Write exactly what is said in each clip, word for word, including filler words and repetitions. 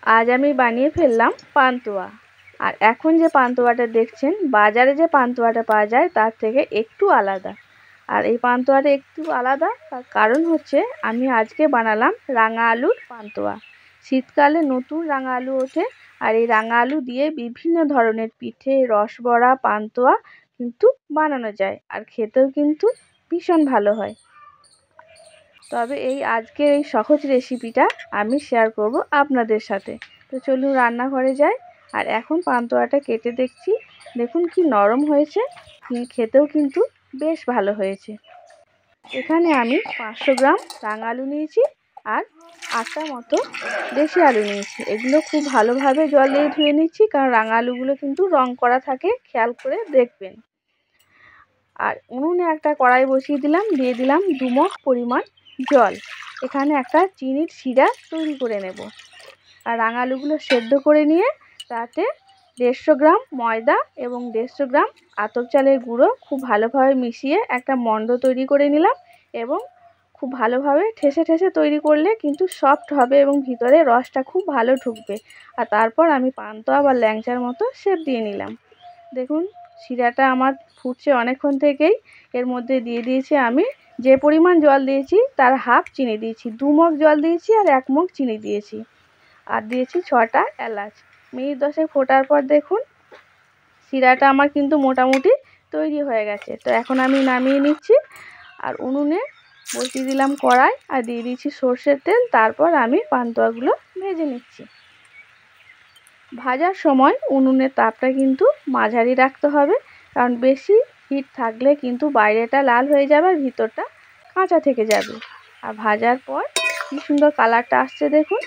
আজ আমি বানিয়ে ফেললাম পান্তুয়া। আর এখন যে পান্তুয়াটা দেখছেন, বাজারে যে পান্তুয়াটা পাওয়া যায় তার থেকে একটু আলাদা। আর এই পান্তুয়াটা একটু আলাদা, তার কারণ হচ্ছে আমি আজকে বানালাম রাঙা আলুর পান্তুয়া। শীতকালে নতুন রাঙা আলু ওঠে, আর এই রাঙা আলু দিয়ে বিভিন্ন ধরনের পিঠে, রসবড়া, পান্তুয়া কিন্তু বানানো যায়, আর খেতেও কিন্তু ভীষণ ভালো হয়। তবে এই আজকের এই সহজ রেসিপিটা আমি শেয়ার করব আপনাদের সাথে। তো চলুন রান্নাঘরে যাই। আর এখন পান্তুয়াটা কেটে দেখছি, দেখুন কি নরম হয়েছে, খেতেও কিন্তু বেশ ভালো হয়েছে। এখানে আমি পাঁচশো গ্রাম রাঙা আলু নিয়েছি আর আটটা মতো দেশি আলু নিয়েছি। এগুলো খুব ভালোভাবে জল দিয়ে ধুয়ে নিচ্ছি, কারণ রাঙা আলুগুলো কিন্তু রং করা থাকে, খেয়াল করে দেখবেন। আর উনুনে একটা কড়াই বসিয়ে দিলাম, দিয়ে দিলাম দু মগ পরিমাণ জল। এখানে একটা চিনির শিরা তৈরি করে নেব। আর রাঙা আলুগুলো সেদ্ধ করে নিয়ে তাতে দেড়শো গ্রাম ময়দা এবং দেড়শো গ্রাম আতপ চালের গুঁড়ো খুব ভালোভাবে মিশিয়ে একটা মণ্ড তৈরি করে নিলাম। এবং খুব ভালোভাবে ঠেসে ঠেসে তৈরি করলে কিন্তু সফট হবে এবং ভিতরে রসটা খুব ভালো ঢুকবে। আর তারপর আমি পান্তুয়া বা ল্যাংচার মতো শেপ দিয়ে নিলাম। দেখুন শিরাটা আমার ফুটছে অনেকক্ষণ থেকেই। এর মধ্যে দিয়ে দিয়েছি আমি যে পরিমাণ জল দিয়েছি তার হাফ চিনি দিয়েছি, দু মগ জল দিয়েছি আর এক মগ চিনি দিয়েছি। আর দিয়েছি ছটা এলাচ। মিনিট দশেক ফোটার পর দেখুন শিরাটা আমার কিন্তু মোটামুটি তৈরি হয়ে গেছে। তো এখন আমি নামিয়ে নিচ্ছি। আর উনুনে বসিয়ে দিলাম কড়াই আর দিয়ে দিয়েছি সর্ষের তেল। তারপর আমি পান্তুয়াগুলো ভেজে নিচ্ছি। ভাজার সময় উনুনের তাপটা কিন্তু মাঝারি রাখতে হবে, কারণ বেশি হিট থাকলে কিন্তু বাইরেটা লাল হয়ে যাবে আর ভিতরটা কাঁচা থেকে যাবে। আর ভাজার পর কি সুন্দর কালারটা আসছে দেখুন।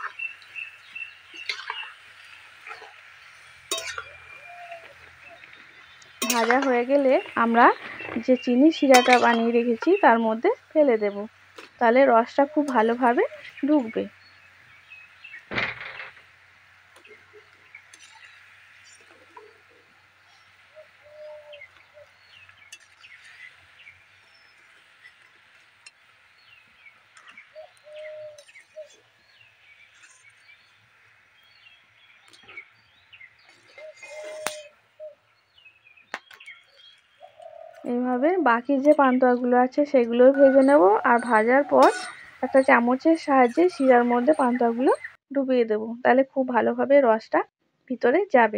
ভাজা হয়ে গেলে আমরা যে চিনি শিরাটা বানিয়ে রেখেছি তার মধ্যে ফেলে দেব, তাহলে রসটা খুব ভালোভাবে ঢুকবে। এইভাবে বাকি যে পান্তুয়াগুলো আছে সেগুলোও ভেজে নেব। আর ভাজার পর একটা চামচের সাহায্যে শিরার মধ্যে পান্তুয়াগুলো ডুবিয়ে দেব, তাহলে খুব ভালোভাবে রসটা ভিতরে যাবে।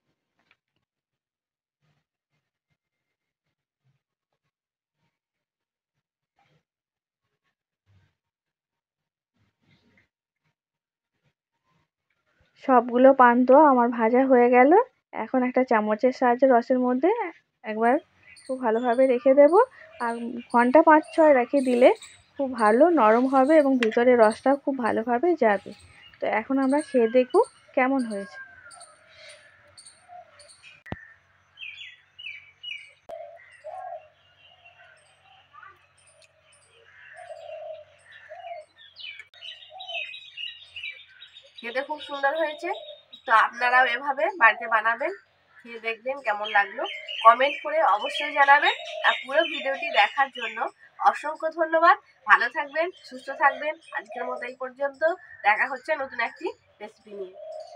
সবগুলো পান্তুয়া আমার ভাজা হয়ে গেল। এখন একটা চামচের সাহায্যে রসের মধ্যে একবার খুব ভালোভাবে রেখে দেব। আর ঘন্টা পাঁচ ছয় রেখে দিলে খুব ভালো নরম হবে এবং ভিতরে রসটা খুব ভালোভাবে যাবে। তো এখন আমরা খেয়ে দেখব কেমন হয়েছে। খেতে খুব সুন্দর হয়েছে। তো আপনারাও এভাবে বাড়িতে বানাবেন, খেয়ে দেখবেন কেমন লাগলো, কমেন্ট করে অবশ্যই জানাবেন। আর পুরো ভিডিওটি দেখার জন্য অসংখ্য ধন্যবাদ। ভালো থাকবেন, সুস্থ থাকবেন। আজকের মতো এই পর্যন্ত। দেখা হচ্ছে নতুন একটি রেসিপি নিয়ে।